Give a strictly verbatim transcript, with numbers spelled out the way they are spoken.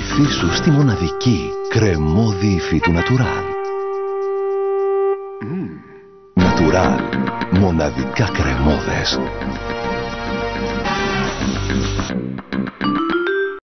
Βοηθήσου στη μοναδική κρεμώδη υφή του Natural. Mm. Natural. Μοναδικά κρεμώδες.